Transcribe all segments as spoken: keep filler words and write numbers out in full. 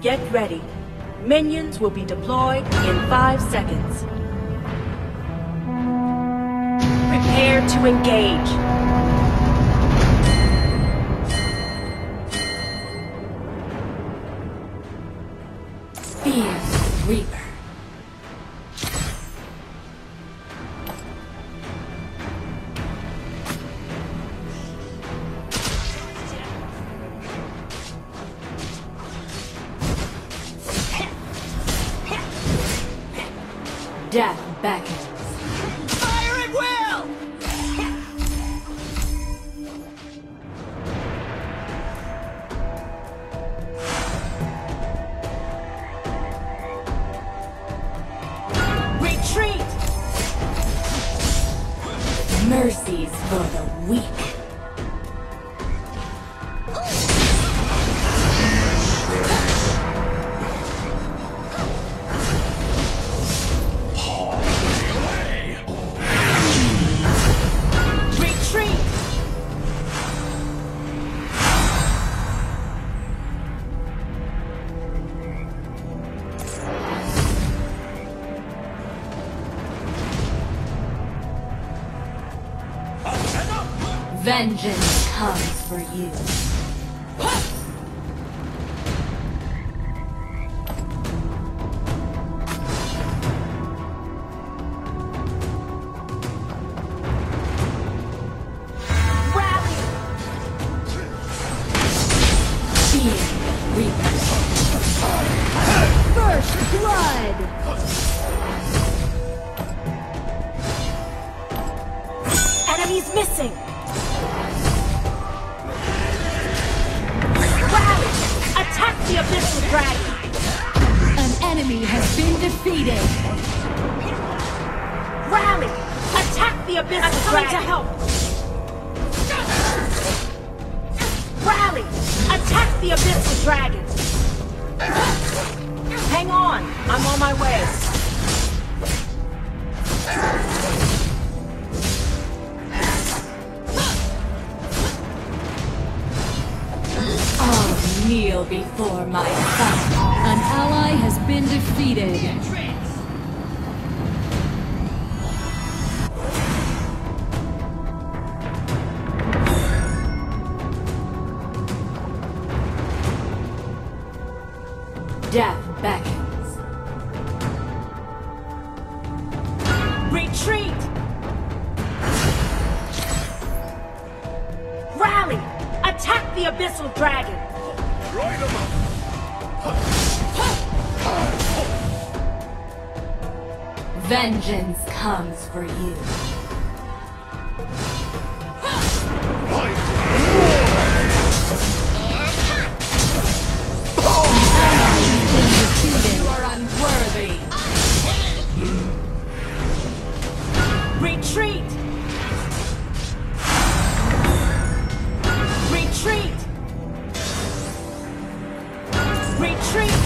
Get ready. Minions will be deployed in five seconds. Prepare to engage. Fear the Reaper. Death beckons. Fire at will! Retreat! Mercies for the weak. Vengeance comes for you. Rally! Fear the Reaper. First blood! Enemies missing! Attack the Abyssal Dragon! An enemy has been defeated! Rally! Attack the Abyssal Dragon! to help! Rally! Attack the Abyssal Dragon! Hang on! I'm on my way! Kneel before my son. An ally has been defeated. Death beckons. Retreat! Rally! Attack the Abyssal Dragon! Ride 'em up! Vengeance comes for you. You are unworthy. Retreat! Retreat! Retreat!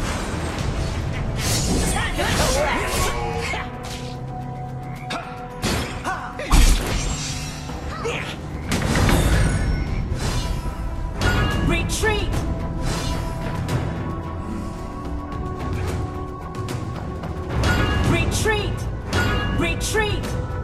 Retreat! Retreat! Retreat!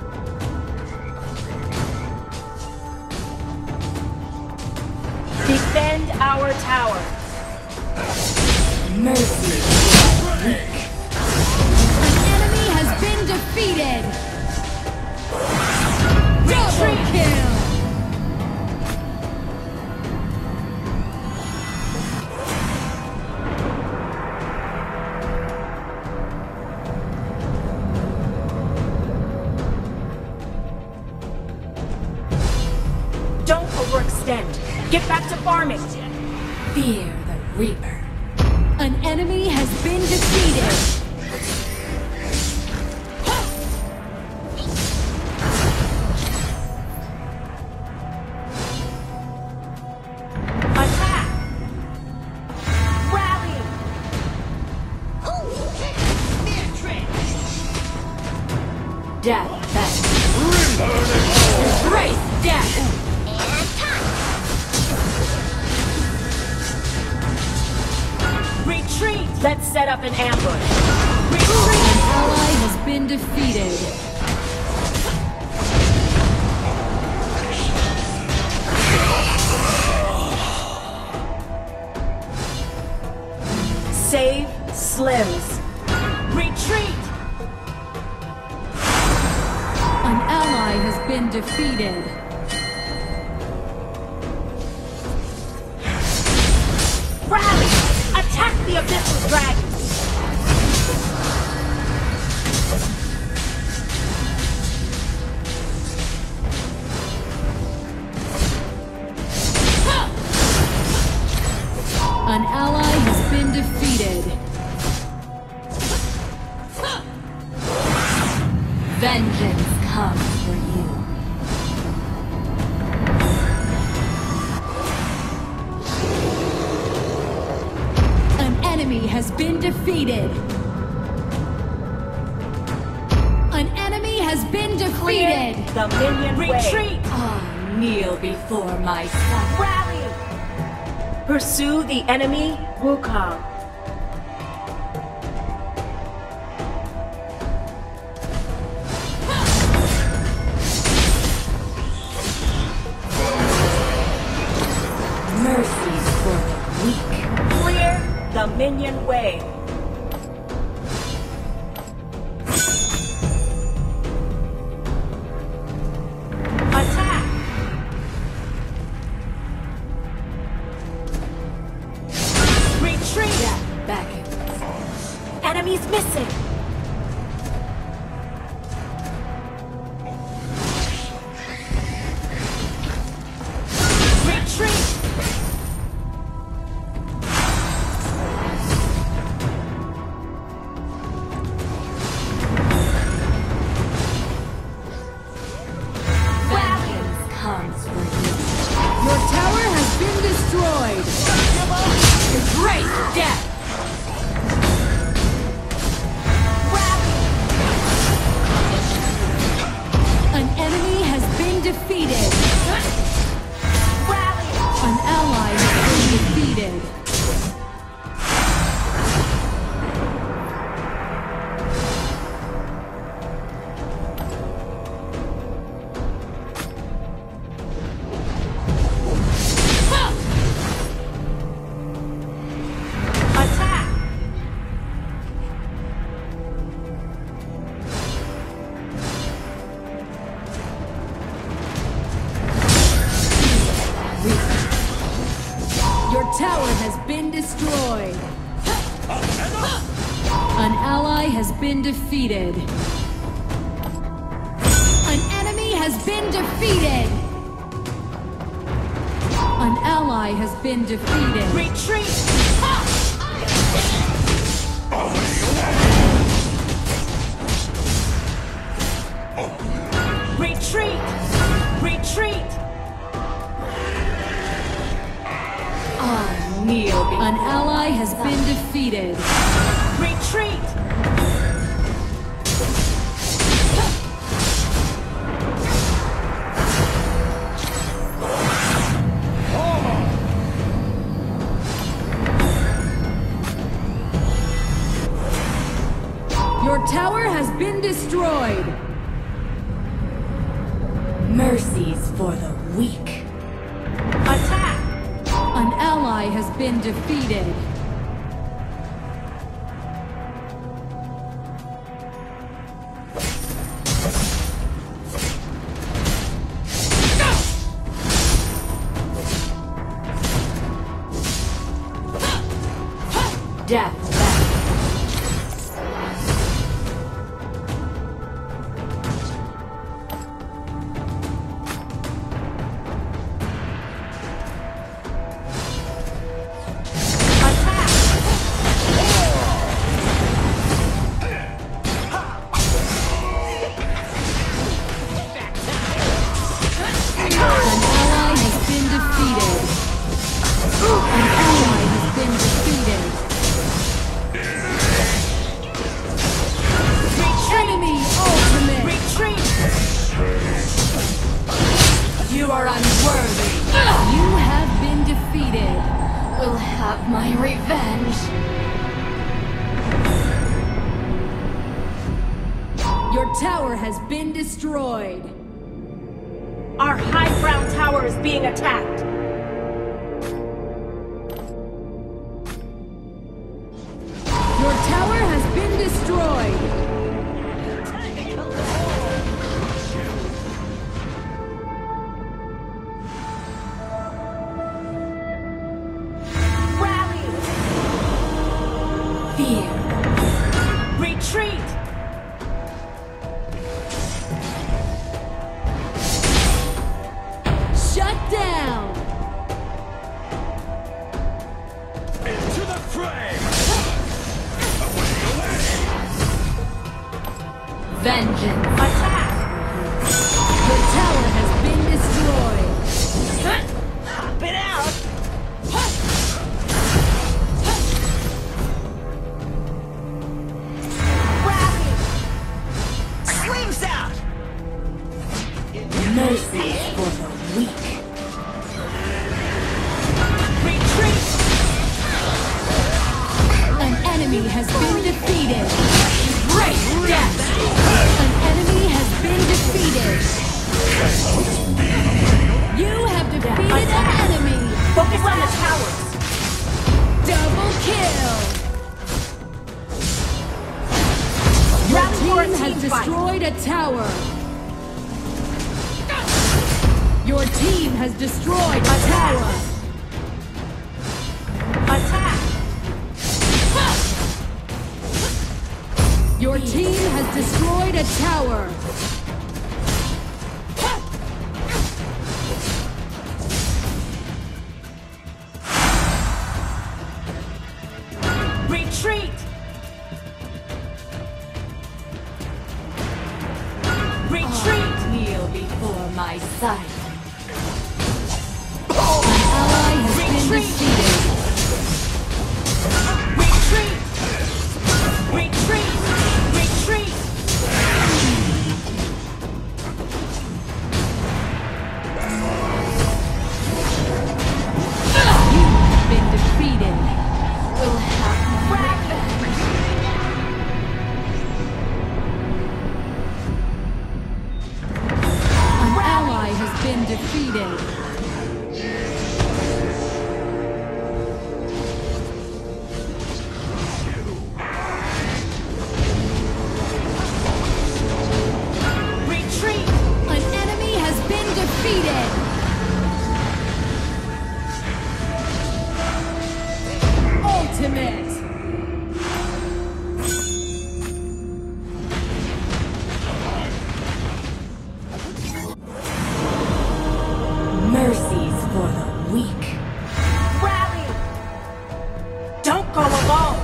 Defend our tower! Mercy. An enemy has been defeated! Double kill! Don't overextend! Get back to farming! Fear the Reaper. An enemy has been defeated! Attack! Rally! Death beckons. Embrace death! Retreat! Retreat! Let's set up an ambush. An ally has been defeated. Save Slims. Retreat! An ally has been defeated. Rally! Attack the Abyssal Dragon! An ally has been defeated. Vengeance comes for you. An enemy has been defeated. An enemy has been defeated. The minion Retreat! way. Ah, kneel before my son. Rally! Pursue the enemy, Wukong. Mercies for the weak. Clear the minion way. Attack! Retreat! Back. Enemies missing. Retreat! Vengeance comes for you. Your tower has been destroyed. The great death. An enemy has been defeated. An ally has been defeated. Attack! Your tower has been destroyed. An ally has been defeated. An enemy has been defeated. An ally has been defeated. Retreat! Retreat! Retreat! Ah, kneel. An ally has been defeated. Retreat! Your tower has been destroyed. Mercies for the weak. Attack! An ally has been defeated. Death. Attack! Your tower has been destroyed. Our high ground tower is being attacked. Your tower has been destroyed. Rally! Fear. Retreat! Shut down. Into the fray! Away, away! Vengeance. Attack! Your tower has been destroyed. Hop it out! Rally! Sleeves out! Mercy for the weak. Retreat! An enemy has been defeated. Great death! An enemy has been defeated. You have defeated an enemy. Focus on the towers! Double kill. Your Rally for a team has team fight. destroyed a tower. Your team has destroyed a tower. Attack! Your team has destroyed a tower. Retreat! Retreat! Kneel before my sight. An ally has been Retreat. defeated. Retreat! Retreat! Retreat! You have been defeated. We'll have An ally has been defeated. Retreat! An enemy has been defeated. Ultimate. Mercies for the weak. Rally! Don't go alone!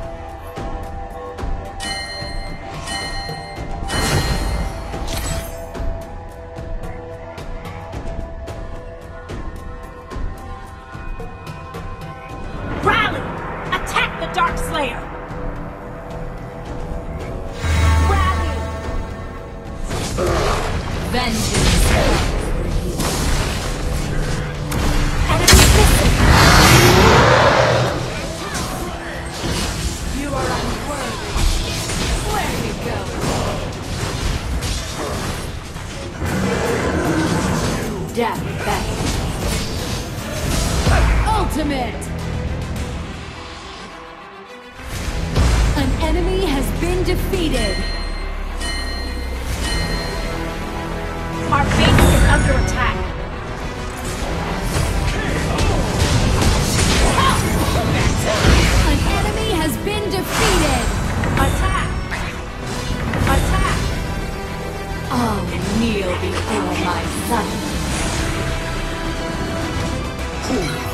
Rally! Attack the Dark Slayer! Rally! Vengeance. Enemy missing! You are unworthy. Where you go? Death best. Ultimate. An enemy has been defeated. Our base is under attack. An enemy has been defeated. Attack! Attack! Oh, kneel before my son.